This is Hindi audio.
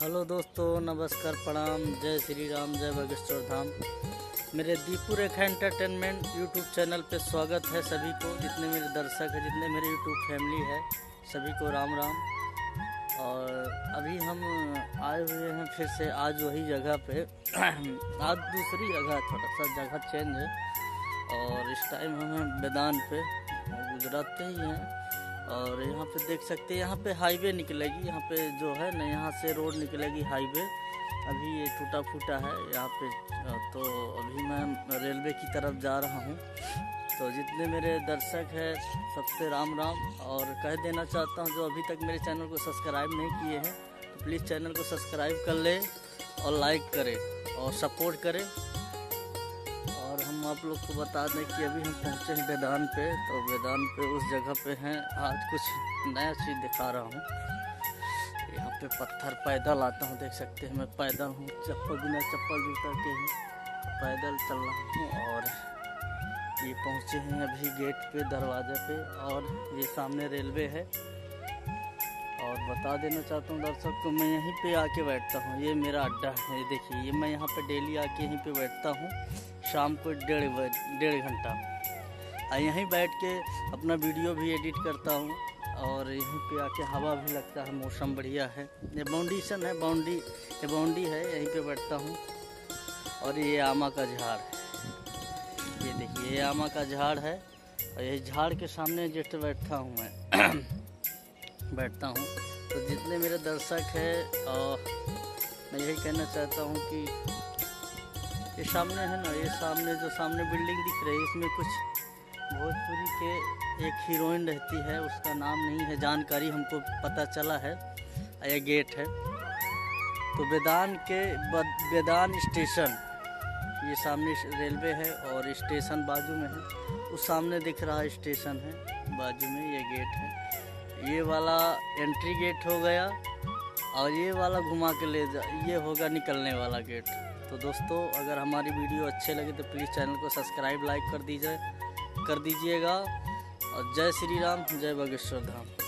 हेलो दोस्तों, नमस्कार, प्रणाम, जय श्री राम, जय बागेश्वर धाम। मेरे Deepu Rekha entertainment YouTube channel पे स्वागत है सभी को। जितने मेरे दर्शक हैं, जितने मेरे यूट्यूब फैमिली है, सभी को राम राम। और अभी हम आए हुए हैं फिर से आज वही जगह पे आज दूसरी जगह, थोड़ा सा जगह चेंज है। और इस टाइम हम हैं मैदान पे, गुजरात पे ही हैं। और यहाँ पे देख सकते हैं, यहाँ पे हाईवे निकलेगी, यहाँ पे जो है ना, यहाँ से रोड निकलेगी हाईवे। अभी ये टूटा फूटा है यहाँ पे। तो अभी मैं रेलवे की तरफ जा रहा हूँ। तो जितने मेरे दर्शक हैं सबसे राम राम। और कह देना चाहता हूँ, जो अभी तक मेरे चैनल को सब्सक्राइब नहीं किए हैं तो प्लीज़ चैनल को सब्सक्राइब कर ले और लाइक करें और सपोर्ट करें। और हम आप लोग को बता दें कि अभी हम पहुँचे हैं मैदान पे। तो मैदान पे उस जगह पे हैं, आज कुछ नया चीज़ दिखा रहा हूँ। यहाँ पे पत्थर पैदल आता हूँ, देख सकते हैं। मैं पैदल हूँ, बिना चप्पल जूता के ही पैदल चल रहा हूँ। और ये पहुँचे हैं अभी गेट पे, दरवाजे पे। और ये सामने रेलवे है। और बता देना चाहता हूँ दर्शक को, मैं यहीं पे आके बैठता हूँ। ये मेरा अड्डा है, ये देखिए। ये मैं यहाँ पे डेली आके यहीं पे बैठता हूँ, शाम को डेढ़ घंटा। यहीं बैठ के अपना वीडियो भी एडिट करता हूँ। और यहीं पे आके हवा भी लगता है, मौसम बढ़िया है। ये बाउंडेशन है, बाउंड्री है, यहीं पे बैठता हूँ। और ये आमा का झाड़ है, ये देखिए, ये आमा का झाड़ है। और ये झाड़ के सामने जस्ट बैठा हूँ मैं बैठता हूँ। तो जितने मेरे दर्शक हैं, मैं यही कहना चाहता हूँ कि ये सामने है ना, ये सामने बिल्डिंग दिख रही है, इसमें कुछ भोजपुरी के एक हीरोइन रहती है, उसका नाम नहीं है, जानकारी हमको पता चला है। यह गेट है। तो बेदान स्टेशन, ये सामने रेलवे है और स्टेशन बाजू में है। उस सामने दिख रहा स्टेशन है, बाजू में ये गेट है। ये वाला एंट्री गेट हो गया और ये वाला घुमा के ले जा, ये होगा निकलने वाला गेट। तो दोस्तों, अगर हमारी वीडियो अच्छे लगे तो प्लीज़ चैनल को सब्सक्राइब, लाइक कर दीजिएगा। और जय श्री राम, जय बागेश्वर धाम।